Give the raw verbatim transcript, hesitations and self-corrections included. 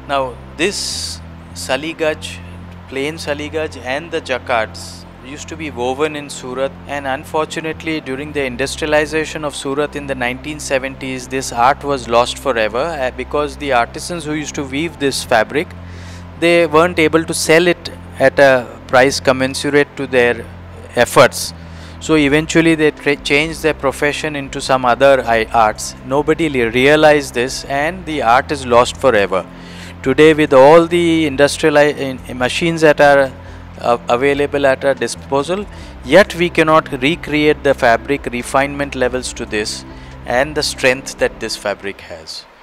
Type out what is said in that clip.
Now this Saligaj, plain Saligaj and the jacquards used to be woven in Surat, and unfortunately during the industrialization of Surat in the nineteen seventies this art was lost forever uh, because the artisans who used to weave this fabric, they weren't able to sell it at a price commensurate to their efforts. So eventually they changed their profession into some other arts. Nobody realized this and the art is lost forever. Today with all the industrial machines that are uh, available at our disposal, yet we cannot recreate the fabric refinement levels to this and the strength that this fabric has.